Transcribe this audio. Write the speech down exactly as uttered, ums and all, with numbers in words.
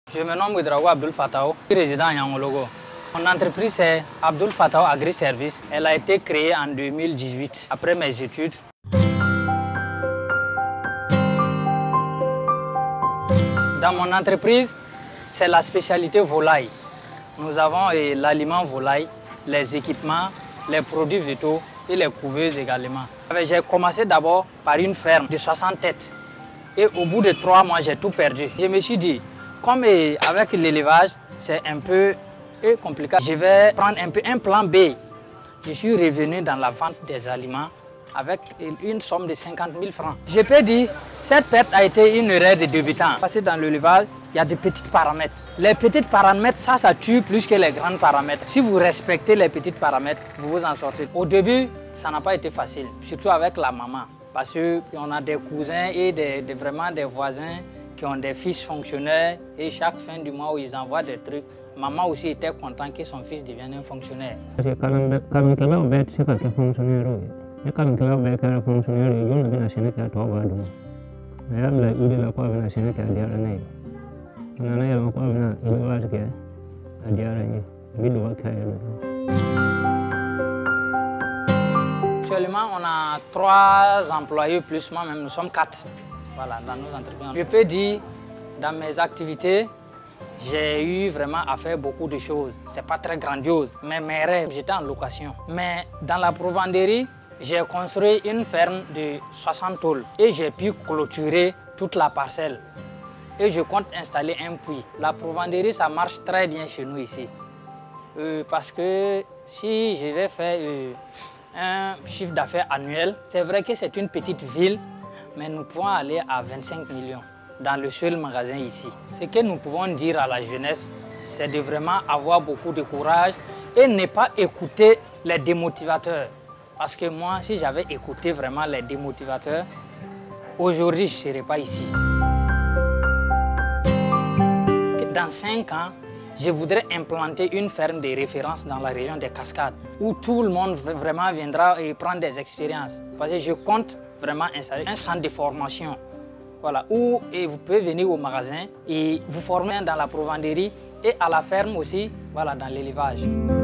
Je me nomme Ouedraogo Abdoul Fatao, résident à Yangologo. Mon entreprise c'est Abdoul Fatao Agri Service. Elle a été créée en deux mille dix-huit, après mes études. Dans mon entreprise, c'est la spécialité volaille. Nous avons l'aliment volaille, les équipements, les produits végétaux et les couveuses également. J'ai commencé d'abord par une ferme de soixante têtes. Et au bout de trois mois, j'ai tout perdu. Je me suis dit, comme avec l'élevage, c'est un peu compliqué, je vais prendre un peu un plan B. Je suis revenu dans la vente des aliments avec une somme de cinquante mille francs. Je peux dire, cette perte a été une erreur de débutant. Parce que dans l'élevage, il y a des petits paramètres. Les petits paramètres, ça, ça tue plus que les grands paramètres. Si vous respectez les petits paramètres, vous vous en sortez. Au début, ça n'a pas été facile, surtout avec la maman. Parce qu'on a des cousins et des, des, vraiment des voisins qui ont des fils fonctionnaires. Et chaque fin du mois où ils envoient des trucs, maman aussi était contente que son fils devienne un fonctionnaire. Je quand que là avec un fonctionnaire, il y a une chaîne qui a trois mois. Il y a une la quoi une chaîne qui a dit à l'année. On a eu encore une élevage qui a dit à l'année. Il doit Actuellement, on a trois employés plus moi-même, nous sommes quatre. Voilà, dans nos entreprises. Je peux dire, dans mes activités, j'ai eu vraiment à faire beaucoup de choses. C'est pas très grandiose, mais mes rêves, j'étais en location. Mais dans la provenderie, j'ai construit une ferme de soixante tôles et j'ai pu clôturer toute la parcelle. Et je compte installer un puits. La provenderie, ça marche très bien chez nous ici. Euh, parce que si je vais faire euh, un chiffre d'affaires annuel, c'est vrai que c'est une petite ville, mais nous pouvons aller à vingt-cinq millions dans le seul magasin ici. Ce que nous pouvons dire à la jeunesse, c'est de vraiment avoir beaucoup de courage et ne pas écouter les démotivateurs. Parce que moi, si j'avais écouté vraiment les démotivateurs, aujourd'hui, je ne serais pas ici. Dans cinq ans, je voudrais implanter une ferme de référence dans la région des Cascades, où tout le monde vraiment viendra et prendre des expériences. Parce que je compte vraiment installer un centre de formation, voilà, où et vous pouvez venir au magasin et vous former dans la provenderie et à la ferme aussi, voilà, dans l'élevage.